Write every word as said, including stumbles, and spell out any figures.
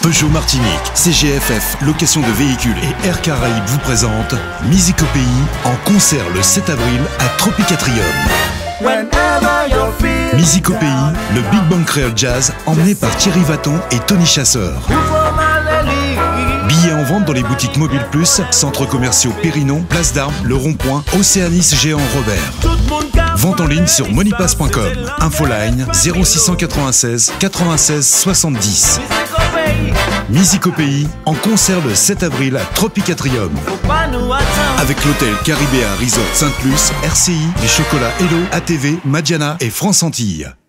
Peugeot Martinique, C G F F, location de véhicules et Air Caraïbes vous présente Musique au pays en concert le sept avril à Tropicatrium. Musique au pays, le Big Bang Creole Jazz emmené par Thierry Vaton et Tony Chasseur. Billets en vente dans les boutiques Mobile Plus, centres commerciaux Périnon, Place d'Armes, Le Rond-Point, Océanis Géant Robert. Vente en ligne sur moneypass point com. Infoline zéro six cent quatre-vingt-seize quatre-vingt-seize soixante-dix. Musique au pays en concert le sept avril à Tropicatrium. Avec l'hôtel Caribéa Resort Sainte-Luce, R C I, les chocolats Hello, A T V, Madiana et France Antilles.